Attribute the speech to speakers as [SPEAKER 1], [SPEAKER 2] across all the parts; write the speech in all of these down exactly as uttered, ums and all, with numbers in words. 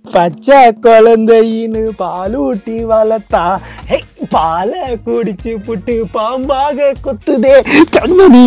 [SPEAKER 1] பச்சை குழந்தையின்னு பாலூட்டி வளர்த்தா பாலை குடிச்சு புட்டு பாம்பாக கொத்துதே கண்மணி.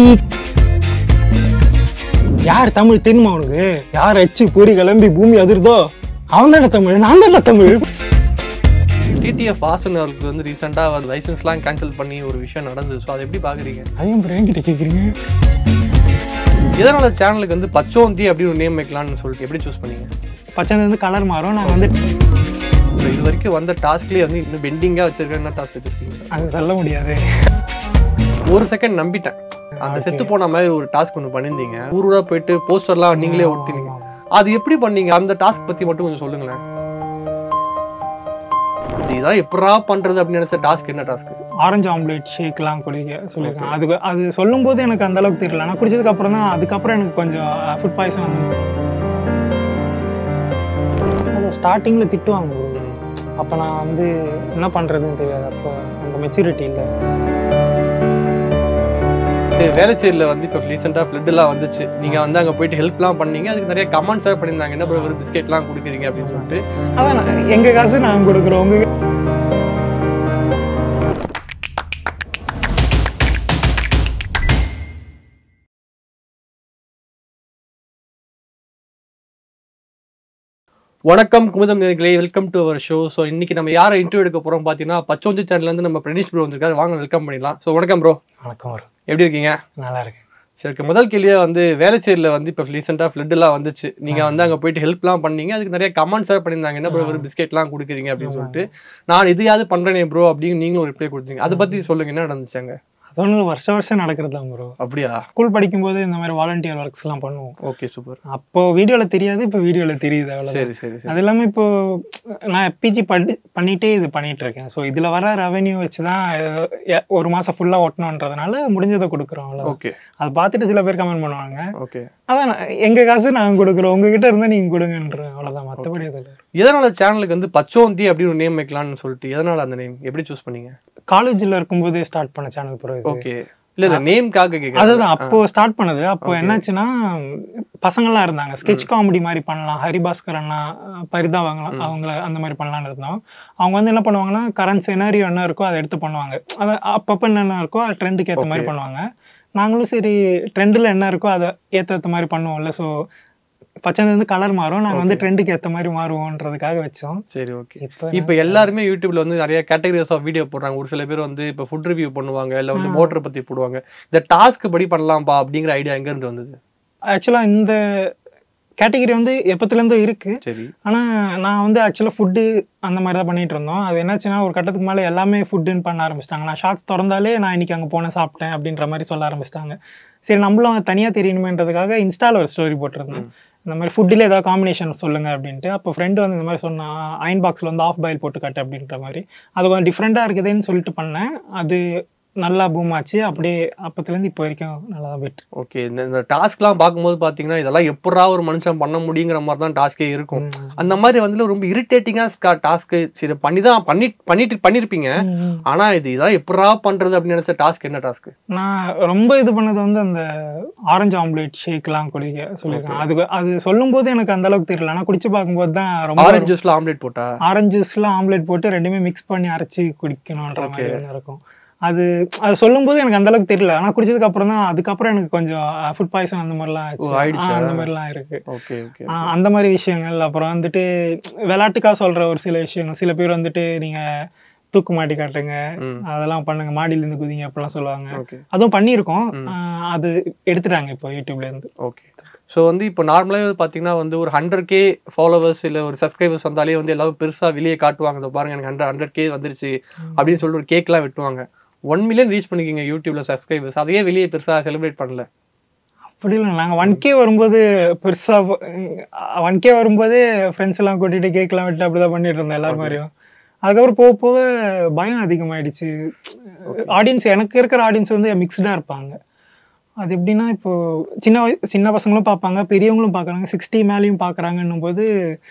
[SPEAKER 1] யார் தமிழ் தெரியுமா உனக்கு? யார் அச்சு பொறி கிளம்பி பூமி அதிர்தோ அவன் தானே தமிழ், நான் தானே தமிழ்.
[SPEAKER 2] டிடிஎஃப் வாசன் அவருக்கு வந்து ரீசெண்டாக வந்து லைசன்ஸ்லாம் கேன்சல் பண்ணி ஒரு விஷயம் நடந்தது. ஸோ அதை எப்படி பார்க்குறீங்க?
[SPEAKER 1] அதையும் அப்புறம் என்கிட்ட கேட்குறீங்க.
[SPEAKER 2] எதனால சேனலுக்கு வந்து பச்சோந்தி அப்படின்னு ஒரு நேம் வைக்கலான்னு சொல்லிட்டு எப்படி சூஸ் பண்ணீங்க?
[SPEAKER 1] பச்சை வந்து கலர் மாறும். நாங்கள் வந்து
[SPEAKER 2] இது வரைக்கும் வந்த டாஸ்க்லேயே வந்து இன்னும் பெண்டிங்காக வச்சிருக்கேன். என்ன டாஸ்க் வச்சிருக்கீங்க?
[SPEAKER 1] அது சொல்ல முடியாது.
[SPEAKER 2] ஒரு செகண்ட் நம்பிட்டேன். அந்த செத்து போன மாதிரி ஒரு டாஸ்க் ஒன்று பண்ணியிருந்தீங்க. ஊர் ஊராக போயிட்டு போஸ்டர்லாம் நீங்களே ஒட்டினீங்க. அது எப்படி பண்ணீங்க? அந்த டாஸ்க் பற்றி மட்டும் கொஞ்சம் சொல்லுங்களேன். இதுதான் எப்படா பண்றது அப்படின்னு நினைச்ச டாஸ்க் என்ன டாஸ்க்?
[SPEAKER 1] ஆரஞ்சு ஆம்லேட் ஷேக்லாம் குடிக்க சொல்லியிருக்கேன். அது அது சொல்லும் போது எனக்கு அந்த அளவுக்கு தெரியல. நான் குடிச்சதுக்கு அப்புறம் தான் அதுக்கப்புறம் எனக்கு கொஞ்சம் ஃபுட் பாய்சன் வந்து அது ஸ்டார்டிங்கில் திட்டுவாங்க. அப்போ நான் வந்து என்ன பண்ணுறதுன்னு தெரியாது. அப்போ அந்த மெச்சூரிட்டி இல்லை.
[SPEAKER 2] வேலைச்சேரியில் வந்து இப்போ ரீசெண்டாக ஃப்ளட்டெல்லாம் வந்துச்சு. நீங்கள் வந்து அங்கே போயிட்டு ஹெல்ப்லாம் பண்ணீங்க. அதுக்கு நிறைய கமெண்ட்ஸாக பண்ணியிருந்தாங்க. என்ன ஒரு பிஸ்கெட்லாம் கொடுக்குறீங்க அப்படின்னு சொல்லிட்டு.
[SPEAKER 1] அதான் எங்கள் காசு நாங்கள் கொடுக்குறோம். உங்க
[SPEAKER 2] வணக்கம் குமுதம் நேயர்களே, welcome to our show. So இன்னைக்கு நம்ம யாரை இன்டர்வியூ எடுக்க போகிறோம் பார்த்தீங்கன்னா, பச்சோந்தி சேனல்லேருந்து நம்ம பிரணீஷ் ப்ரோ வந்திருக்காரு. வாங்க வெல்கம் பண்ணிடலாம். ஸோ வணக்கம் ப்ரோ.
[SPEAKER 1] வணக்கம் வரும்.
[SPEAKER 2] எப்படி இருக்கீங்க?
[SPEAKER 1] நல்லா இருக்கு.
[SPEAKER 2] சரி, முதல் கேள்வியாக வந்து வேலைச்சேரியில் வந்து இப்போ ரீசெண்டாக ஃப்ளட்டெல்லாம் வந்துச்சு. நீங்கள் வந்து அங்கே போயிட்டு ஹெல்ப்லாம் பண்ணீங்க. அதுக்கு நிறைய கமெண்ட்ஸாக பண்ணியிருந்தாங்க. என்ன ப்ரோ ஒரு பிஸ்கெட்லாம் கொடுக்குறீங்க அப்படின்னு சொல்லிட்டு. நான் இதையாவது பண்ணுறேனே ப்ரோ அப்படின்னு நீங்களும் ஒரு ரிப்ளை கொடுத்தீங்க. அதை பற்றி சொல்லுங்க, என்ன நடந்துச்சாங்க?
[SPEAKER 1] அது ஒன்று வருஷம் வருஷம் நடக்கிறது தான் ப்ரோ.
[SPEAKER 2] அப்படியா?
[SPEAKER 1] ஸ்கூல் படிக்கும்போது இந்த மாதிரி வாலண்டியர் ஒர்க்ஸ்லாம் பண்ணுவோம்.
[SPEAKER 2] Okay, super.
[SPEAKER 1] அப்போ வீடியோவில் தெரியாது, இப்போ வீடியோவில் தெரியுது. அவ்வளோ.
[SPEAKER 2] சரி சரி சரி.
[SPEAKER 1] அது இல்லாமல் இப்போ நான் பிஜி படி பண்ணிகிட்டே இது பண்ணிகிட்டு இருக்கேன். ஸோ இதில் வர ரெவென்யூ வச்சு தான் ஒரு மாதம் ஃபுல்லாக ஓட்டணுன்றதுனால முடிஞ்சதை கொடுக்குறோம். அவ்வளோ.
[SPEAKER 2] ஓகே.
[SPEAKER 1] அதை பார்த்துட்டு சில பேர் கமெண்ட் பண்ணுவாங்க.
[SPEAKER 2] ஓகே.
[SPEAKER 1] அதான் எங்கள் காசு நாங்கள் கொடுக்குறோம், உங்ககிட்ட இருந்தால் நீங்கள் கொடுங்கன்ற அவ்வளோதான். மற்றபடி அதில்
[SPEAKER 2] எதனால சேனலுக்கு வந்து பச்சோந்தி அப்படின்னு ஒரு நேம் வைக்கலாம்னு சொல்லிட்டு எதனால அந்த நேம் எப்படி சூஸ் பண்ணீங்க?
[SPEAKER 1] காலேஜில் இருக்கும்போதே ஸ்டார்ட் பண்ண சேனல் ப்ரோ.
[SPEAKER 2] ஓகே. இல்ல இந்த நேம்காக கேக்குறேன்.
[SPEAKER 1] அதுதான் அப்போ ஸ்டார்ட் பண்ணது. அப்போ என்னாச்சுன்னா பசங்கள்லாம் இருந்தாங்க. ஸ்கெட்ச் காமெடி மாதிரி பண்ணலாம், ஹரிபாஸ்கர் அண்ணா, பரிதா வாங்கலாம், அவங்கள அந்த மாதிரி பண்ணலான்னு இருந்தோம். அவங்க வந்து என்ன பண்ணுவாங்கன்னா, கரண்ட் சினாரியோ என்ன இருக்கோ அதை எடுத்து பண்ணுவாங்க. அதை அப்பப்போ என்னென்ன இருக்கோ அது ட்ரெண்டுக்கு ஏற்ற மாதிரி பண்ணுவாங்க. நாங்களும் சரி ட்ரெண்டில் என்ன இருக்கோ அதை ஏற்ற மாதிரி பண்ணுவோம்ல. ஸோ பச்சை வந்து கலர் மாறும், நாங்கள் வந்து ட்ரெண்டுக்கு ஏற்ற மாதிரி மாறுவோன்றதுக்காக வச்சோம். சரி, ஓகே. இப்போ
[SPEAKER 2] இப்போ எல்லாருமே யூடியூப்ல வந்து நிறைய கேட்டகரிஸ் ஆஃப் வீடியோ போடுறாங்க. ஒரு சில பேர் வந்து இப்போ ஃபுட் ரிவ்யூ பண்ணுவாங்க, இல்லை வந்து மோட்டரை பற்றி போடுவாங்க. இந்த டாஸ்க் படி பண்ணலாம்ப்பா அப்படிங்கிற ஐடியா எங்கேருந்து வந்தது?
[SPEAKER 1] ஆக்சுவலாக இந்த கேட்டகரி வந்து எப்பத்துலேருந்தோ இருக்குது.
[SPEAKER 2] சரி.
[SPEAKER 1] ஆனால் நான் வந்து ஆக்சுவலாக ஃபுட்டு அந்த மாதிரி தான் பண்ணிகிட்டு இருந்தோம். அது என்னாச்சுன்னா ஒரு கட்டத்துக்கு மேலே எல்லாமே ஃபுட்டுன்னு பண்ண ஆரம்பிச்சிட்டாங்க. நான் ஷார்ட்ஸ் திறந்தாலே நான் இன்றைக்கி அங்கே போனேன் சாப்பிட்டேன் அப்படின்ற மாதிரி சொல்ல ஆரம்பிச்சிட்டாங்க. சரி, நம்மளும் தனியாக தெரியணுமேன்றதுக்காக இன்ஸ்டாவில் ஒரு ஸ்டோரி போட்டிருந்தேன். இந்த மாதிரி ஃபுட்டில் ஏதாவது காம்பினேஷன் சொல்லுங்கள் அப்படின்ட்டு. அப்போ ஃப்ரெண்டு வந்து இந்த மாதிரி சொன்னான், அயன் பாக்ஸில் வந்து ஆஃப் பாயில் போட்டு காட்டு அப்படின்ற மாதிரி. அது கொஞ்சம் டிஃப்ரெண்ட்டாக இருக்குதுன்னு சொல்லிட்டு பண்ணேன். அது நல்லா பூம் ஆச்சு. அப்படியே அப்பத்துலேருந்து இப்போ வரைக்கும் நல்லா தான் போயிட்டு.
[SPEAKER 2] ஓகே. இந்த இந்த டாஸ்க்லாம் பார்க்கும்போது பார்த்தீங்கன்னா இதெல்லாம் எப்படா ஒரு மனுஷன் பண்ண முடியுங்கிற மாதிரி தான் டாஸ்க்கே இருக்கும். அந்த மாதிரி வந்து ரொம்ப இரிட்டேட்டிங்காக டாஸ்க்கு சரி பண்ணி தான் பண்ணி பண்ணிட்டு பண்ணியிருப்பீங்க. ஆனால் இது இதான் எப்படா பண்ணுறது அப்படின்னு நினச்ச டாஸ்க் என்ன டாஸ்க்கு?
[SPEAKER 1] நான் ரொம்ப இது பண்ணது வந்து அந்த ஆரஞ்சு ஆம்லேட் ஷேக்லாம் குடிக்க சொல்லியிருக்கேன். அது அது சொல்லும் போது எனக்கு அந்த அளவுக்கு தெரியல. ஆனால் குடிச்சு பார்க்கும்போது தான் ரொம்ப
[SPEAKER 2] ஆரஞ்சு ஜூஸில் ஆம்லேட் போட்டா
[SPEAKER 1] ஆரஞ்சு ஜூஸில் ஆம்லேட் போட்டு ரெண்டுமே மிக்ஸ் பண்ணி அரைச்சி குடிக்கணுன்ற மாதிரி ஒன்று இருக்கும். அது அது சொல்லும்போது எனக்கு அந்த அளவுக்கு தெரியல. ஆனால் குடிச்சதுக்கு அப்புறம் தான் அதுக்கப்புறம் எனக்கு கொஞ்சம் ஃபுட் பாய்சன் அந்த மாதிரிலாம் ஆச்சு. அந்த மாதிரிலாம் இருக்கு.
[SPEAKER 2] Okay okay.
[SPEAKER 1] அந்த மாதிரி விஷயங்கள். அப்புறம் வந்துட்டு விளையாட்டுக்காக சொல்ற ஒரு சில விஷயங்கள். சில பேர் வந்துட்டு நீங்க தூக்கு மாட்டி காட்டுங்க, அதெல்லாம் பண்ணுங்க, மாடியிலேருந்து குதிங்க அப்படிலாம் சொல்லுவாங்க. அதுவும் பண்ணியிருக்கோம். அது எடுத்துட்டாங்க இப்போ யூடியூப்ல இருந்து.
[SPEAKER 2] ஓகே. ஸோ வந்து இப்போ நார்மலாக பார்த்தீங்கன்னா வந்து ஒரு ஹண்ட்ரட் கே ஃபாலோவர்ஸ் இல்லை ஒரு சப்ஸ்கிரைபர்ஸ் வந்தாலே வந்து எல்லாரும் பெருசாக வெளியே காட்டுவாங்க. இதை பாருங்க எனக்கு ஹண்ட்ரட் ஹண்ட்ரட் கே வந்துருச்சு அப்படின்னு சொல்லிட்டு ஒரு கேக்லாம் வெட்டுவாங்க. ஒன் மில்லியன் ரீச் பண்ணிக்கிங்க யூடியூப்ல சப்ஸ்கிரைபர்ஸ். அதையே வெளியே பெருசாக செலிப்ரேட் பண்ணல?
[SPEAKER 1] அப்படி இல்லை, நாங்கள் ஒன் கே வரும்போது பெருசாக ஒன் கே வரும்போதே ஃப்ரெண்ட்ஸ் எல்லாம் கூட்டிகிட்டு கேக்லாம் வெட்டு அப்படி தான் பண்ணிட்டு இருந்தேன் எல்லாரும் மாதிரியும். அதுக்கப்புறம் போக போக பயம் அதிகமாகிடுச்சு. ஆடியன்ஸ் எனக்கு இருக்கிற ஆடியன்ஸ் வந்து மிக்ஸ்டாக இருப்பாங்க. அது எப்படின்னா இப்போது சின்ன வய சின்ன பசங்களும் பார்ப்பாங்க, பெரியவங்களும் பார்க்குறாங்க, சிக்ஸ்டி மேலேயும் பார்க்குறாங்கன்னும் போது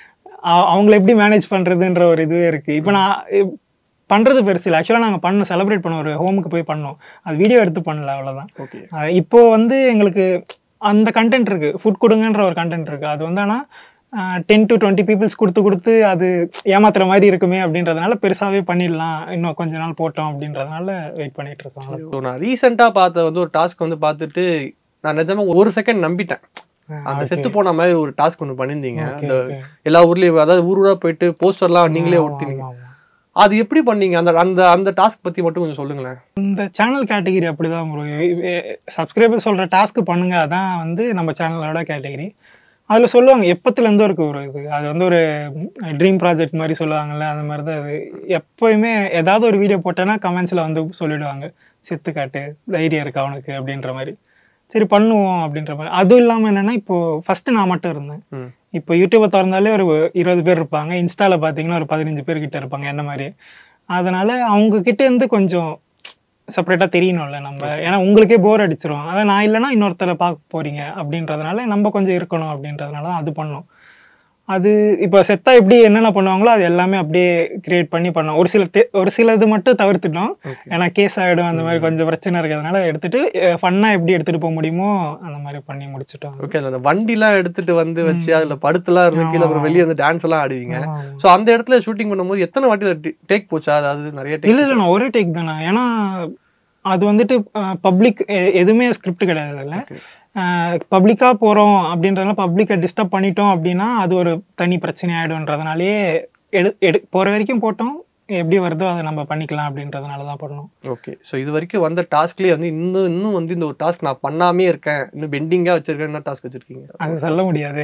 [SPEAKER 1] அவங்கள எப்படி மேனேஜ் பண்ணுறதுன்ற ஒரு இதுவே இருக்குது. இப்போ நான் பண்ணுறது பெருசு இல்லை. ஆக்சுவலாக நாங்கள் பண்ண செலிப்ரேட் பண்ணோம், ஒரு ஹோமுக்கு போய் பண்ணோம். அது வீடியோ எடுத்து பண்ணல, அவ்வளோதான்.
[SPEAKER 2] ஓகே.
[SPEAKER 1] இப்போது வந்து எங்களுக்கு அந்த கண்டென்ட் இருக்குது, ஃபுட் கொடுங்கன்ற ஒரு கண்டென்ட் இருக்குது. அது வந்து ஆனால் டென் டு டுவெண்ட்டி பீப்புள்ஸ் கொடுத்து கொடுத்து அது ஏமாத்துற மாதிரி இருக்குமே அப்படின்றதுனால பெருசாகவே பண்ணிடலாம், இன்னும் கொஞ்ச நாள் போட்டோம் அப்படின்றதுனால வெயிட் பண்ணிட்டு இருக்கோம்.
[SPEAKER 2] ஸோ நான் ரீசெண்டாக பார்த்த வந்து ஒரு டாஸ்க் வந்து பார்த்துட்டு நான் நிஜமா ஒரு செகண்ட் நம்பிட்டேன். அந்த செத்து போன மாதிரி ஒரு டாஸ்க் ஒன்று பண்ணியிருந்தீங்க. அந்த எல்லா ஊர்லேயும், அதாவது ஊர் ஊராக போயிட்டு போஸ்டர்லாம் நீங்களே ஒட்டினீங்க. அது எப்படி பண்ணீங்க? அந்த அந்த அந்த டாஸ்க் பற்றி மட்டும் கொஞ்சம் சொல்லுங்களேன்.
[SPEAKER 1] இந்த சேனல் கேட்டகிரி அப்படிதான் ப்ரோ. சப்ஸ்கிரைபர் சொல்கிற டாஸ்க்கு பண்ணுங்க, அதான் வந்து நம்ம சேனலோட கேட்டகிரி. அதில் சொல்லுவாங்க எப்பத்துலேருந்தோ இருக்கு ஒரு இது, அது வந்து ஒரு ட்ரீம் ப்ராஜெக்ட் மாதிரி சொல்லுவாங்கள்ல, அந்த மாதிரி தான் அது. எப்போயுமே ஏதாவது ஒரு வீடியோ போட்டேன்னா கமெண்ட்ஸில் வந்து சொல்லிவிடுவாங்க, செத்து காட்டு, தைரியம் இருக்கா அவனுக்கு அப்படின்ற மாதிரி. சரி பண்ணுவோம் அப்படின்ற மாதிரி. அதுவும் இல்லாமல் என்னென்னா, இப்போது ஃபஸ்ட்டு நான் மட்டும் இருந்தேன். இப்போ யூடியூப்பை திறந்தாலே ஒரு இருபது பேர் இருப்பாங்க, இன்ஸ்டாவில் பார்த்தீங்கன்னா ஒரு பதினஞ்சு பேர் கிட்ட இருப்பாங்க என்ன மாதிரி. அதனால் அவங்கக்கிட்டேருந்து கொஞ்சம் செப்பரேட்டாக தெரியணும்ல நம்ம, ஏன்னா உங்களுக்கே போர் அடிச்சிரும். அதான் நான் இல்லைனா இன்னொருத்தரை பார்க்க போகிறீங்க அப்படின்றதுனால நம்ம கொஞ்சம் இருக்கணும் அப்படின்றதுனால தான் அது பண்ணோம். அது இப்போ செத்தா எப்படி என்னென்ன பண்ணுவாங்களோ அது எல்லாமே அப்படியே கிரியேட் பண்ணி பண்ணோம். ஒரு சில ஒரு சில இது மட்டும் தவிர்த்துட்டோம், ஏன்னா கேஸ் ஆகிடும் அந்த மாதிரி கொஞ்சம் பிரச்சனை இருக்கிறதுனால எடுத்துட்டு ஃபன்னாக எப்படி எடுத்துகிட்டு போக முடியுமோ அந்த மாதிரி பண்ணி முடிச்சுட்டோம்.
[SPEAKER 2] ஓகே. அந்த வண்டிலாம் எடுத்துட்டு வந்து வச்சு அதில் படுத்துலாம் இருந்து கீழே அப்புறம் வெளியே வந்து டான்ஸ் எல்லாம் ஆடுவீங்க. ஸோ அந்த இடத்துல ஷூட்டிங் பண்ணும்போது எத்தனை வாட்டி டேக் போச்சா? அதாவது நிறைய டேக்?
[SPEAKER 1] இல்லை இல்லை, நான் ஒரே டேக் தானே. ஏன்னா அது வந்துட்டு பப்ளிக் எதுவுமே ஸ்கிரிப்ட் கிடையாது. இல்லை பப்ளிக்காக போகிறோம் அப்படின்றதுனால பப்ளிக்கை டிஸ்டர்ப் பண்ணிட்டோம் அப்படின்னா அது ஒரு தனி பிரச்சனை ஆகிடும்ன்றதுனாலே எடு எடு போகிற வரைக்கும் போட்டோம், எப்படி வருதோ அதை நம்ம பண்ணிக்கலாம் அப்படின்றதுனால தான் பண்ணோம்.
[SPEAKER 2] ஓகே. ஸோ இது வரைக்கும் வந்த டாஸ்க்லேயே வந்து இன்னும் இன்னும் வந்து இந்த ஒரு டாஸ்க் நான் பண்ணாமே இருக்கேன், இன்னும் பெண்டிங்காக வச்சிருக்கேன், என்ன டாஸ்க் வச்சுருக்கீங்க?
[SPEAKER 1] அது சொல்ல முடியாது.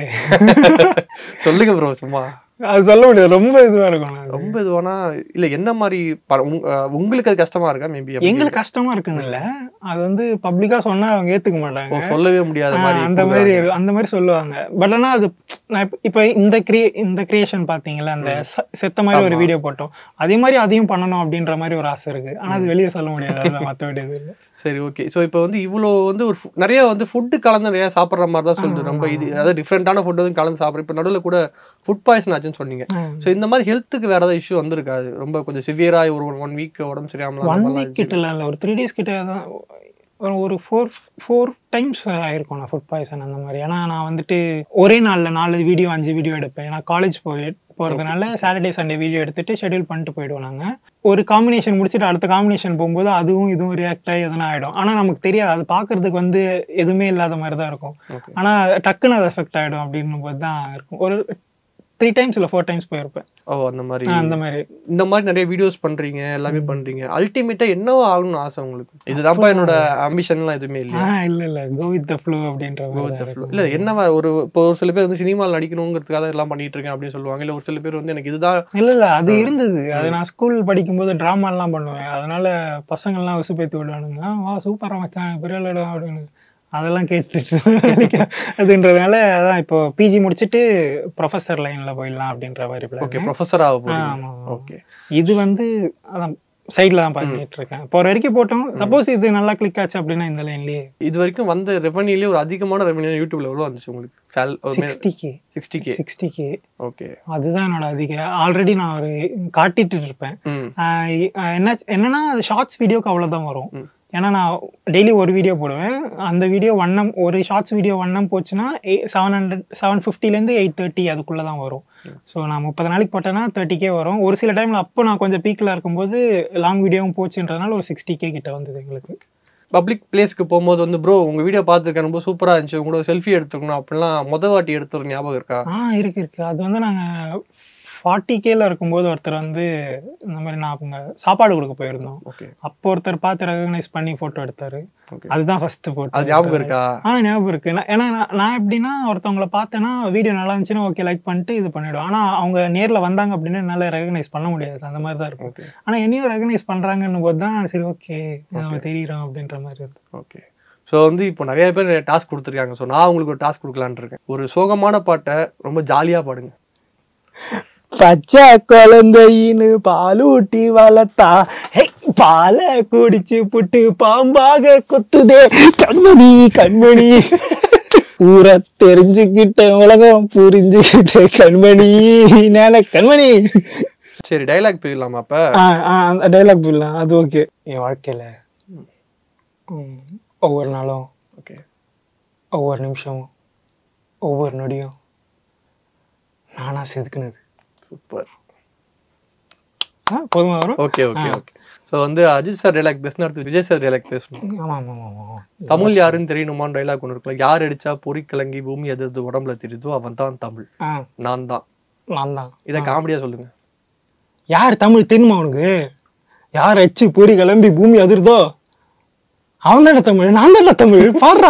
[SPEAKER 2] சொல்லுங்க ப்ரோ. சும்மா
[SPEAKER 1] அது சொல்ல முடியாது, ரொம்ப இதுவாக இருக்கும்.
[SPEAKER 2] ரொம்ப இதுவானா இல்லை என்ன மாதிரி உங்களுக்கு அது கஷ்டமா இருக்கா? மேபி
[SPEAKER 1] எங்களுக்கு கஷ்டமா இருக்குன்னு இல்லை, அது வந்து பப்ளிக்காக சொன்னால் அவங்க ஏற்றுக்க மாட்டாங்க,
[SPEAKER 2] சொல்லவே முடியாத மாதிரி
[SPEAKER 1] அந்த மாதிரி அந்த மாதிரி சொல்லுவாங்க. பட் ஆனால் அது நான் இப்போ இந்த கிரியே இந்த கிரியேஷன் பார்த்தீங்களா, அந்த செத்த மாதிரி ஒரு வீடியோ போட்டோம், அதே மாதிரி அதையும் பண்ணணும் அப்படின்ற மாதிரி ஒரு ஆசை இருக்குது. ஆனால் அது வெளியே சொல்ல முடியாது, அதுதான் மற்ற விட இல்லை.
[SPEAKER 2] சரி, ஓகே. ஸோ இப்போ வந்து இவ்வளோ வந்து ஒரு நிறைய வந்து ஃபுட்டு கலந்து நிறையா சாப்பிட்ற மாதிரி தான் சொல்லுது. ரொம்ப இது அதாவது டிஃப்ரெண்டான ஃபுட் வந்து கலந்து சாப்பிட்றோம். இப்போ நடுவில் கூட ஃபுட் பாய்சன் ஆச்சுன்னு சொன்னீங்க. ஸோ இந்த மாதிரி ஹெல்த்துக்கு வேறு ஏதாவது இஷ்யூ வந்திருக்காது? ரொம்ப கொஞ்சம் சிவியராக ஒரு ஒன் வீக் உடம்பு சரியாமல்?
[SPEAKER 1] ஒன் வீக் கிட்ட இல்லை, ஒரு த்ரீ டேஸ் கிட்ட தான், ஒரு ஃபோர் ஃபோர் டைம்ஸ் ஆயிருக்கும் நான் ஃபுட் பாய்சன் அந்த மாதிரி. ஏன்னா நான் வந்துட்டு ஒரே நாளில் நாலு வீடியோ அஞ்சு வீடியோ எடுப்பேன். ஏன்னா காலேஜ் போய் போகிறதுனால சாட்டர்டே சண்டே வீடியோ எடுத்துகிட்டு ஷெடியூல் பண்ணிட்டு போயிடுவோம் நாங்கள். ஒரு காம்பினேஷன் முடிச்சுட்டு அடுத்த காம்பினேஷன் போகும்போது அதுவும் இதுவும் ரியாக்ட் ஆகி எதனா ஆகிடும். ஆனால் நமக்கு தெரியாது, அது பார்க்குறதுக்கு வந்து எதுவுமே இல்லாத மாதிரி தான் இருக்கும். ஆனால் டக்குன்னு அது எஃபெக்ட் ஆகிடும் அப்படின்னும் போது தான் இருக்கும். ஒரு த்ரீ டைம்ஸ் இல்லை ஃபோர் டைம்ஸ் போயிருப்பேன்.
[SPEAKER 2] ஓ, அந்த மாதிரி
[SPEAKER 1] அந்த மாதிரி
[SPEAKER 2] இந்த மாதிரி நிறைய வீடியோஸ் பண்ணுறீங்க, எல்லாமே பண்ணுறீங்க. அல்டிமேட்டாக என்னவோ ஆகணும்னு ஆசை உங்களுக்கு? இதுதான்ப்பா என்னோட ஆம்பிஷன்லாம் எதுவுமே இல்லையா?
[SPEAKER 1] இல்லை இல்லை, கோ வித் த ஃப்ளோ அப்படின்ற
[SPEAKER 2] கோ வித் த ஃப்ளோ. இல்லை என்னவா ஒரு இப்போ ஒரு சில பேர் வந்து சினிமாவில் நடிக்கணுங்கிறதுக்காக எல்லாம் பண்ணிட்டு இருக்கேன் அப்படின்னு சொல்லுவாங்க. இல்லை ஒரு சில பேர் வந்து எனக்கு இதுதான்.
[SPEAKER 1] இல்லை இல்லை, அது இருந்தது. அது நான் ஸ்கூல் படிக்கும்போது ட்ராமாலாம் பண்ணுவேன். அதனால பசங்கள்லாம் விசுப்பேற்றி விடுவானுங்க, வா சூப்பராக மச்சான் பெரிய இடம் அப்படின்னு. அதெல்லாம் கேட்டுட்டு அதுன்றதுனால அதான் இப்போ பிஜி முடிச்சுட்டு ப்ரொஃபஸர் லைனில் போயிடலாம் அப்படின்ற மாதிரி.
[SPEAKER 2] ஓகே, ப்ரொஃபஸராக போகிறீங்க. ஓகே.
[SPEAKER 1] இது வந்து அதான் சைடில் தான் பண்ணிட்டு இருக்கேன். இப்போ வரைக்கும் போட்டோம். சப்போஸ் இது நல்லா கிளிக் ஆச்சு அப்படின்னா இந்த லைன்லேயே.
[SPEAKER 2] இது வரைக்கும் வந்த ரெவன்யூலேயே ஒரு அதிகமான ரெவன்யூ யூடியூப்ல எவ்வளோ வந்துச்சு உங்களுக்கு?
[SPEAKER 1] Sixty K
[SPEAKER 2] sixty K
[SPEAKER 1] sixty K
[SPEAKER 2] okay.
[SPEAKER 1] அதுதான் என்னோட அதிக. ஆல்ரெடி நான் ஒரு காட்டிட்டு இருப்பேன். என்ன என்னன்னா ஷார்ட்ஸ் வீடியோக்கு அவ்வளோதான் வரும். ஏன்னா நான் டெய்லி ஒரு வீடியோ போடுவேன். அந்த வீடியோ ஒன்னம் ஒரு ஷார்ட்ஸ் வீடியோ ஒன்னம் போச்சுன்னா செவன் ஹண்ட்ரட் செவன் ஃபிஃப்டிலேருந்து எயிட் தேர்ட்டி அதுக்குள்ளே தான் வரும். ஸோ நான் முப்பது நாளைக்கு போட்டேன்னா தேர்ட்டி கே வரும். ஒரு சில டைமில் அப்போ நான் கொஞ்சம் பீக்கில் இருக்கும்போது லாங் வீடியோவும் போச்சுன்றதுனால ஒரு சிக்ஸ்டி கே கிட்ட வந்தது எங்களுக்கு.
[SPEAKER 2] பப்ளிக் பிளேஸ்க்கு போகும்போது வந்து ப்ரோ உங்கள் வீடியோ பார்த்துருக்கேன், ரொம்ப சூப்பராக இருந்துச்சு, உங்களோட செல்ஃபி எடுத்துக்கணும் அப்படிலாம் மொதல் வாட்டி எடுத்துற ஞாபகம் இருக்கா?
[SPEAKER 1] ஆ இருக்கு இருக்கு. அது வந்து நாங்கள் ஃபார்ட்டி கேல இருக்கும்போது ஒருத்தர் வந்து இந்த மாதிரி நான் அவங்க சாப்பாடு கொடுக்க போயிருந்தோம்.
[SPEAKER 2] ஓகே.
[SPEAKER 1] அப்போ ஒருத்தர் பார்த்து ரெகனைஸ் பண்ணி ஃபோட்டோ எடுத்தாரு. அதுதான் ஃபர்ஸ்ட் ஃபோட்டோ.
[SPEAKER 2] அது ஞாபகம் இருக்கா?
[SPEAKER 1] ஆ ஞாபகம் இருக்கு. ஏன்னா நான் எப்படின்னா ஒருத்தவங்களை பார்த்தேன்னா வீடியோ நல்லா இருந்துச்சுன்னா ஓகே லைக் பண்ணிட்டு இது பண்ணிவிடுவோம். ஆனால் அவங்க நேரில் வந்தாங்க அப்படின்னா என்னால் ரெகனைஸ் பண்ண முடியாது, அந்த மாதிரி தான் இருக்கும். ஆனால் என்னையும் ரெகனைஸ் பண்ணுறாங்கன்னு போது தான் சரி ஓகே நம்ம தெரியுறோம் அப்படின்ற மாதிரி இருக்கு.
[SPEAKER 2] ஓகே. ஸோ வந்து இப்போ நிறைய பேர் டாஸ்க் கொடுத்துருக்காங்க. ஸோ நான் உங்களுக்கு ஒரு டாஸ்க் கொடுக்கலான் இருக்கேன். ஒரு சோகமான பாட்டை ரொம்ப ஜாலியாக பாடுங்க.
[SPEAKER 1] பச்சை குழந்தையின்னு பாலூட்டி வளர்த்தா பாலை குடிச்சு புட்டு பாம்பாக கொத்துதே கண்மணி கண்மணி ஊரை தெரிஞ்சுக்கிட்ட உலகம் புரிஞ்சுக்கிட்ட கண்மணி நான கண்மணி.
[SPEAKER 2] சரி, டைலாக் போயிடலாமா? அப்போ
[SPEAKER 1] அந்த டைலாக் போயிடலாம். அது ஓகே. என் வாழ்க்கையில் ஒவ்வொரு நாளும் ஓகே ஒவ்வொரு நிமிஷமும் ஒவ்வொரு நொடியும் நானா செதுக்குனது.
[SPEAKER 2] சூப்பர்.
[SPEAKER 1] ஆ போதுமா வரும்.
[SPEAKER 2] Okay okay okay. ஸோ வந்து அஜித் சார் டைலாக் பேசினா அடுத்து விஜய் சார் டைலாக் பேசணும்.
[SPEAKER 1] ஆமாம் ஆமாம் ஆமாம்.
[SPEAKER 2] தமிழ் யாருன்னு தெரியணுமான்னு டைலாக் ஒன்று இருக்குல்ல, யார் அடிச்சா பொறி கிளங்கி பூமி எதிர்த்து உடம்புல தெரியுதோ அவன் தான் தமிழ்,
[SPEAKER 1] ஆ
[SPEAKER 2] நான் தான்.
[SPEAKER 1] நான் தான்.
[SPEAKER 2] இதை காமெடியா சொல்லுங்க.
[SPEAKER 1] யார் தமிழ் தெரியுமா உனக்கு? யார் அச்சு பொறி கிளம்பி பூமி அதிர்தோ அவன் தானே தமிழ், நான் தானே தமிழ், பாடுறா.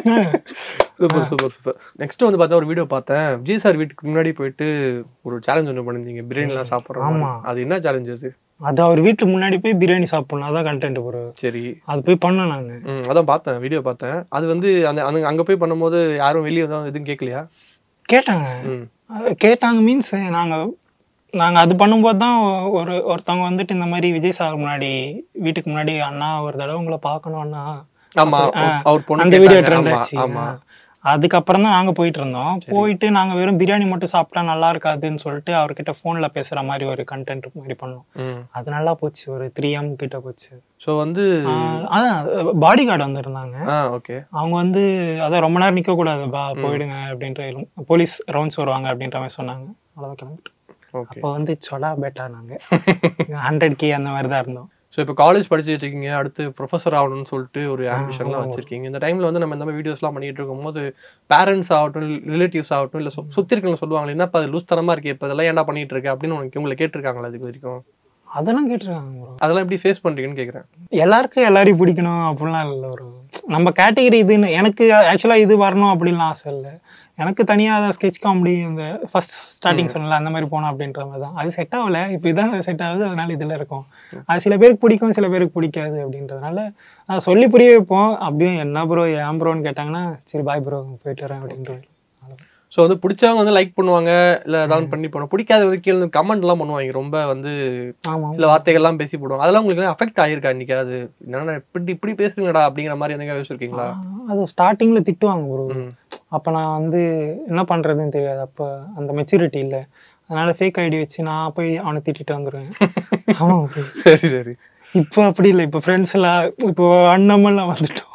[SPEAKER 2] Super super super. நெக்ஸ்ட் வந்து பார்த்தா ஒரு வீடியோ பார்த்தேன், விஜய் சார் வீட்டுக்கு முன்னாடி போயிட்டு ஒரு சேலஞ்ச் ஒன்று பண்ணியிருந்தீங்க, பிரியாணிலாம் சாப்பிட்றோம்.
[SPEAKER 1] ஆமாம்.
[SPEAKER 2] அது என்ன சேலஞ்ச் அது?
[SPEAKER 1] அது அவர் வீட்டுக்கு முன்னாடி போய் பிரியாணி சாப்பிடணும், அதான் கண்டென்ட் ப்ரோ.
[SPEAKER 2] சரி,
[SPEAKER 1] அது போய் பண்ணோம் நாங்கள்.
[SPEAKER 2] ம் அதான் பார்த்தேன், வீடியோ பார்த்தேன். அது வந்து அந்த அந்த அங்கே போய் பண்ணும்போது யாரும் வெளியே வந்து எதுவும் கேட்கலையா?
[SPEAKER 1] கேட்டாங்க.
[SPEAKER 2] ம்
[SPEAKER 1] கேட்டாங்க மீன்ஸ் நாங்கள் நாங்கள் அது பண்ணும்போது தான் ஒரு ஒருத்தவங்க வந்துட்டு இந்த மாதிரி விஜய் சார் முன்னாடி வீட்டுக்கு முன்னாடி அண்ணா ஒரு தடவை உங்களை பார்க்கணும் அண்ணா,
[SPEAKER 2] ஆமா அவர் பொண்ணு
[SPEAKER 1] அந்த வீடியோ
[SPEAKER 2] கேட்டாங்க.
[SPEAKER 1] ட்ரெண்ட்
[SPEAKER 2] ஆமா,
[SPEAKER 1] ஆச்சு.
[SPEAKER 2] ஆமா.
[SPEAKER 1] அதுக்கப்புறம் தான் நாங்கள் போயிட்டு இருந்தோம். போயிட்டு நாங்கள் வெறும் பிரியாணி மட்டும் சாப்பிட்டா நல்லா இருக்காதுன்னு சொல்லிட்டு அவர்கிட்ட ஃபோனில் பேசுகிற மாதிரி ஒரு கண்டென்ட் மாதிரி பண்ணோம்.
[SPEAKER 2] ம்
[SPEAKER 1] அது நல்லா போச்சு, ஒரு த்ரீ எம் கிட்ட போச்சு.
[SPEAKER 2] ஸோ வந்து
[SPEAKER 1] ஆஹ் அதான் பாடி கார்டு வந்துருந்தாங்க.
[SPEAKER 2] ஆ ஓகே.
[SPEAKER 1] அவங்க வந்து அதான் ரொம்ப நேரம் நிற்கக்கூடாது பா, போயிடுங்க அப்படின்ற போலீஸ் ரவுண்ட்ஸ் வருவாங்க அப்படின்ற மாதிரி சொன்னாங்க. அவ்வளோதான் கிளம்பிட்டு.
[SPEAKER 2] ஓகே.
[SPEAKER 1] அப்போ வந்து சொடா பேட்டா நாங்கள் ஹண்ட்ரட் கே அந்த மாதிரி தான் இருந்தோம்.
[SPEAKER 2] ஸோ இப்போ காலேஜ் படிச்சுட்டு இருக்கீங்க, அடுத்து ப்ரொஃபஸர் ஆகணும்னு சொல்லிட்டு ஒரு ஆம்பிஷன்லாம் வச்சிருக்கீங்க. இந்த டைமில் வந்து நம்ம இந்த மாதிரி வீடியோஸ்லாம் பண்ணிட்டு இருக்கும்போது பேரண்ட்ஸ் ஆகட்டும், ரிலேட்டிவ்ஸ் ஆகட்டும், இல்லை சுற்றி இருக்கவங்க சொல்லுவாங்க, என்னப்பா அது லூஸ் தரமாக இருக்கு, இப்போ இதெல்லாம் ஏன்டா பண்ணிட்டு இருக்கு அப்படின்னு உனக்கு உங்களை கேட்டிருக்காங்களா இதுக்கு வரைக்கும்?
[SPEAKER 1] அதெல்லாம் கேட்டிருக்காங்க ப்ரோ.
[SPEAKER 2] அதெல்லாம் எப்படி ஃபேஸ் பண்ணுறீங்கன்னு கேட்குறேன்.
[SPEAKER 1] எல்லாருக்கும் எல்லாரையும் பிடிக்கணும் அப்படிலாம் இல்லை. ஒரு நம்ம கேட்டகரி இதுன்னு எனக்கு ஆக்சுவலாக இது வரணும் அப்படின்லாம் ஆசை இல்லை. எனக்கு தனியாக அதை ஸ்கெட்ச் காமெடி இந்த ஃபர்ஸ்ட் ஸ்டார்டிங் சொன்னல அந்த மாதிரி போனோம் அப்படின்ற மாதிரி தான். அது செட் ஆகலை, இப்போ இதான் செட் ஆகுது, அதனால இதில் இருக்கும். அது சில பேருக்கு பிடிக்கும், சில பேருக்கு பிடிக்காது அப்படின்றதுனால நான் சொல்லி புரிய வைப்போம். அப்படியும் என்ன ப்ரோ ஏன் ப்ரோன்னு கேட்டாங்கன்னா சரி பாய் ப்ரோ போயிட்டு வரேன் அப்படின்ற.
[SPEAKER 2] ஸோ வந்து பிடிச்சவங்க வந்து லைக் பண்ணுவாங்க, இல்லை ஏதாவது பண்ணி போனோம், பிடிக்காத வந்து கீழே கமெண்ட்லாம் பண்ணுவாங்க, ரொம்ப வந்து சில வார்த்தைகள்லாம் பேசி போடுவாங்க. அதெல்லாம் உங்களுக்கு அஃபெக்ட் ஆகிருக்கா இன்னைக்கு? அது என்னன்னா இப்படி இப்படி பேசுறீங்கடா அப்படிங்கிற மாதிரி எதுவும் யோசிச்சிருக்கீங்களா?
[SPEAKER 1] அது ஸ்டார்டிங்கில் திட்டுவாங்க ப்ரோ. அப்போ நான் வந்து என்ன பண்ணுறதுன்னு தெரியாது, அப்போ அந்த மெச்சூரிட்டி இல்லை. அதனால ஃபேக் ஐடி வச்சு நான் போய் அவனை திட்டிட்டு வந்துடுவேன். ஆமாம்.
[SPEAKER 2] சரி சரி.
[SPEAKER 1] இப்போ அப்படி இல்லை, இப்போ ஃப்ரெண்ட்ஸ் எல்லாம் இப்போ வண்ணமெல்லாம் வந்துட்டோம்.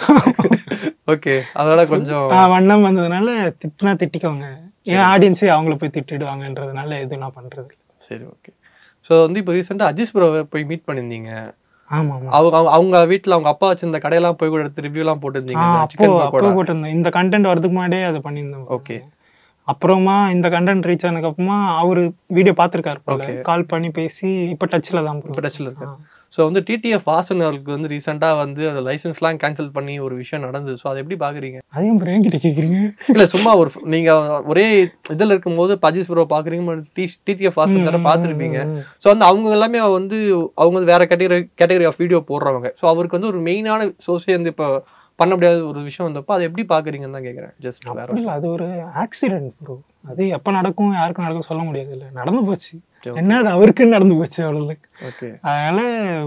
[SPEAKER 2] ஓகே, அதனால கொஞ்சம்
[SPEAKER 1] வண்ணம் வந்ததுனால திட்டினா திட்டிக்கோங்க, என் ஆடியன்ஸே அவங்கள போய் திட்டிடுவாங்கன்றதுனால எதுவும் நான் பண்றது.
[SPEAKER 2] சரி ஓகே. ஸோ வந்து இப்போ ரீசெண்டாக அஜித் ப்ரோ போய் மீட் பண்ணியிருந்தீங்க.
[SPEAKER 1] ஆமா
[SPEAKER 2] அவங்க அவங்க வீட்டில் அவங்க அப்பா வச்சிருந்த கடையெல்லாம் போய் கூட எடுத்து ரிவ்யூலாம் போட்டுருந்தீங்க.
[SPEAKER 1] அப்போ அப்போ போட்டிருந்தேன், இந்த கண்டென்ட் வரதுக்கு முன்னாடியே அதை பண்ணியிருந்தோம்.
[SPEAKER 2] ஓகே.
[SPEAKER 1] அப்புறமா இந்த கண்டென்ட் ரீச் ஆனதுக்கு அப்புறமா அவரு வீடியோ பார்த்துருக்காரு, கால் பண்ணி பேசி இப்போ டச்சில் தான்.
[SPEAKER 2] இப்போ டச்சில் இருக்கு. ஸோ வந்து டிடிஎஃப் வாசன் அவர்களுக்கு வந்து ரீசெண்டாக வந்து அந்த லைசன்ஸ்லாம் கேன்சல் பண்ணி ஒரு விஷயம் நடந்தது. ஸோ அதை எப்படி பார்க்குறீங்க?
[SPEAKER 1] அதையும் ப்ரோ என்கிட்ட கேட்குறீங்க?
[SPEAKER 2] இல்லை சும்மா ஒரு நீங்கள் ஒரே இதில் இருக்கும்போது அஜித் ப்ரோ பார்க்குறீங்க, டி டிடிஎஃப் வாசன் சாரை பார்த்துருப்பீங்க. ஸோ வந்து அவங்க எல்லாமே வந்து அவங்க வந்து வேற கேட்டகரி கேட்டகரி ஆஃப் வீடியோ போடுறவங்க. ஸோ அவருக்கு வந்து ஒரு மெயினான சோர்ஸே வந்து இப்போ பண்ண முடியாத ஒரு விஷயம் வந்தப்போ அதை எப்படி பார்க்குறீங்கன்னு தான் கேட்குறேன். ஜஸ்ட் வேற இல்லை, அது ஒரு ஆக்சிடென்ட் ப்ரோ. அது எப்போ நடக்கும் யாருக்கும் நடக்கும் சொல்ல முடியாது. இல்லை நடந்து போச்சு, என்ன அது அவருக்குன்னு நடந்து போச்சு அவ்வளோ. ஓகே. அதனால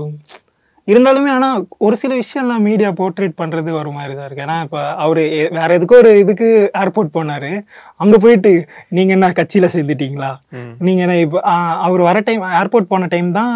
[SPEAKER 2] இருந்தாலுமே ஆனால் ஒரு சில விஷயம்லாம் மீடியா போர்ட்ரேட் பண்ணுறது ஒரு மாதிரி தான் இருக்குது. ஏன்னா இப்போ அவர் வேற எதுக்கும் ஒரு இதுக்கு ஏர்போர்ட் போனார், அங்கே போயிட்டு நீங்கள் என்ன கட்சியில் சேர்ந்துட்டீங்களா, நீங்கள் என்ன இப்போ அவர் வர டைம் ஏர்போர்ட் போன டைம் தான்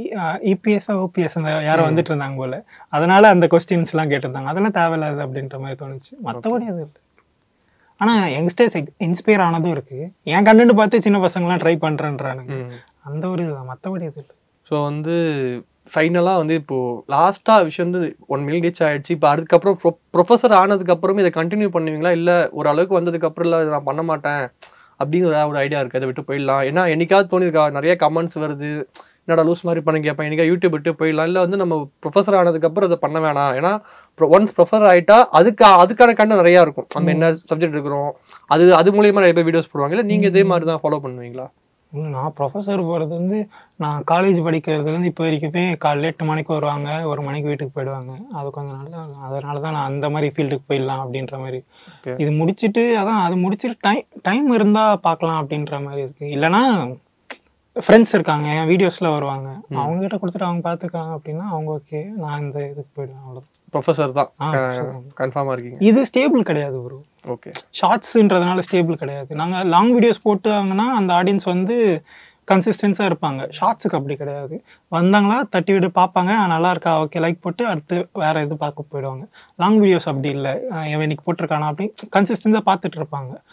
[SPEAKER 2] இபிஎஸ் ஓபிஎஸ் அந்த யாரோ வந்துட்டு இருந்தாங்க போல், அதனால அந்த கொஸ்டின்ஸ்லாம் கேட்டிருந்தாங்க. அதெல்லாம் தேவையில்லாது அப்படின்ற மாதிரி தோணுச்சு. மற்றபடி அது இல்லை. ஆனால் யங்ஸ்டர்ஸ் இன்ஸ்பயர் ஆனதும் இருக்குது. என் கண்டென்ட் பார்த்து சின்ன பசங்களாம் ட்ரை பண்ணுறேன்றானுங்க, அந்த ஒரு இதுதான், மற்றபடி இது இல்லை. ஸோ வந்து ஃபைனலாக வந்து இப்போது லாஸ்ட்டாக விஷயம் வந்து ஒன் மில்லியன் ரீச் ஆகிடுச்சு. இப்போ அதுக்கப்புறம் ப்ரொ ப்ரொஃபஸர் ஆனதுக்கப்புறம் இதை கண்டினியூ பண்ணுவீங்களா, இல்லை ஓரளவுக்கு வந்ததுக்கப்புறம் இல்லை நான் பண்ண மாட்டேன் அப்படின்னு ஒரு ஐடியா இருக்குது, அதை விட்டு போயிடலாம்? ஏன்னா என்னைக்காவது தோணிருக்கா, நிறைய கமெண்ட்ஸ் வருது, என்னடா லூஸ் மாதிரி பண்ணி கேட்பேன், என்னைக்கா யூடியூப் விட்டு போயிடலாம், இல்லை வந்து நம்ம ப்ரொஃபஸர் ஆனதுக்கப்புறம் அதை பண்ண வேணாம், ஏன்னா ஒன்ஸ் ப்ரொஃபஸர் ஆகிட்டா அதுக்கு அதுக்கான கண்டென்ட் நிறையா இருக்கும், நம்ம என்ன சப்ஜெக்ட் இருக்கிறோம் அது அது மூலியமாக நிறைய பேர் வீடியோஸ் போடுவாங்க. இல்லை நீங்கள் இதே மாதிரி தான் ஃபாலோ பண்ணுவீங்களா? நான் ப்ரொஃபஸர் போகிறது வந்து நான் காலேஜ் படிக்கிறதுலேருந்து இப்போ வரைக்குமே காலையில் எட்டு மணிக்கு வருவாங்க, ஒரு மணிக்கு வீட்டுக்கு போயிடுவாங்க. அது கொஞ்சம் நல்லா, அதனால தான் நான் அந்த மாதிரி ஃபீல்டுக்கு போயிடலாம் அப்படின்ற மாதிரி. இது முடிச்சுட்டு அதான் அது முடிச்சுட்டு டைம் டைம் இருந்தால் பார்க்கலாம் அப்படின்ற மாதிரி இருக்குது. இல்லைனா ஃப்ரெண்ட்ஸ் இருக்காங்க, என் வீடியோஸில் வருவாங்க, அவங்ககிட்ட கொடுத்துட்டு அவங்க பார்த்துக்காங்க அப்படின்னா அவங்க ஓகே, நான் இந்த இதுக்கு போயிடுவேன். அவ்வளோ ப்ரொஃபஸர் தான் கன்ஃபார்மாக இருக்கீங்க. இது ஸ்டேபிள் கிடையாது ப்ரோ. ஓகே. ஷார்ட்ஸுன்றதுனால ஸ்டேபிள் கிடையாது. நாங்கள் லாங் வீடியோஸ் போட்டாங்கன்னா அந்த ஆடியன்ஸ் வந்து கன்சிஸ்டன்ஸாக இருப்பாங்க. ஷார்ட்ஸுக்கு அப்படி கிடையாது, வந்தாங்களா தட்டி விட்டு பார்ப்பாங்க, நல்லா இருக்கா ஓகே லைக் போட்டு அடுத்து வேறு எது பார்க்க போயிடுவாங்க. லாங் வீடியோஸ் அப்படி இல்லை, இவன் இன்னைக்கு போட்டிருக்கானா அப்படி கன்சிஸ்டன்ஸாக பார்த்துட்டு இருப்பாங்க.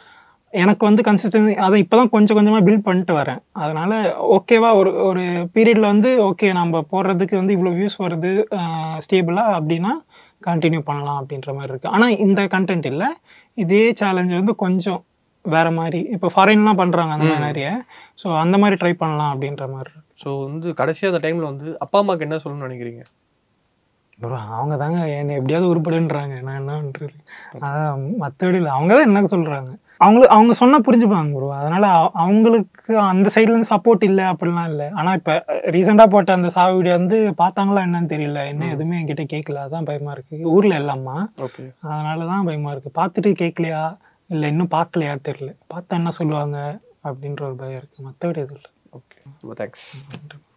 [SPEAKER 1] எனக்கு வந்து கன்சிஸ்டன்சி அதை இப்போ தான் கொஞ்சம் கொஞ்சமாக பில்ட் பண்ணிட்டு வரேன். அதனால் ஓகேவா ஒரு ஒரு பீரியடில் வந்து ஓகே நம்ம போடுறதுக்கு வந்து இவ்வளோ வியூஸ் வருது ஸ்டேபிளாக அப்படின்னா கண்டினியூ பண்ணலாம் அப்படின்ற மாதிரி இருக்குது. ஆனால் இந்த கண்டென்ட் இல்லை, இதே சேலஞ்ச் வந்து கொஞ்சம் வேறு மாதிரி இப்போ ஃபாரின்லாம் பண்ணுறாங்க அந்த மாதிரி நிறைய. ஸோ அந்த மாதிரி ட்ரை பண்ணலாம் அப்படின்ற மாதிரி இருக்கு.
[SPEAKER 2] ஸோ வந்து கடைசியாக அந்த டைமில் வந்து அப்பா அம்மாவுக்கு என்ன சொல்லணும்னு நினைக்கிறீங்க?
[SPEAKER 1] ப்ரோ அவங்க தாங்க என்னை எப்படியாவது உருப்படுன்றாங்க, நான் என்னன்றது. அதான் மற்றபடி இல்லை, அவங்க தான் என்ன சொல்கிறாங்க. அவங்களுக்கு அவங்க சொன்னால் புரிஞ்சுப்பாங்க ப்ரோ. அதனால் அவங்களுக்கு அந்த சைட்லேருந்து சப்போர்ட் இல்லை அப்படிலாம் இல்லை. ஆனால் இப்போ ரீசெண்டாக போட்ட அந்த சாவு வீடியோ வந்து பார்த்தாங்களா என்னன்னு தெரியல, என்ன எதுவுமே என்கிட்ட கேட்கல. அதான் பயமாக இருக்குது. ஊரில் எல்லாமா
[SPEAKER 2] ஓகே,
[SPEAKER 1] அதனால தான் பயமாக இருக்குது. பார்த்துட்டு கேட்கலையா இல்லை இன்னும் பார்க்கலையா தெரியல, பார்த்தா என்ன சொல்லுவாங்க அப்படின்ற ஒரு பயம் இருக்குது. மற்றபடி எதுவும் இல்லை.
[SPEAKER 2] ஓகே, ரொம்ப தேங்க்ஸ்.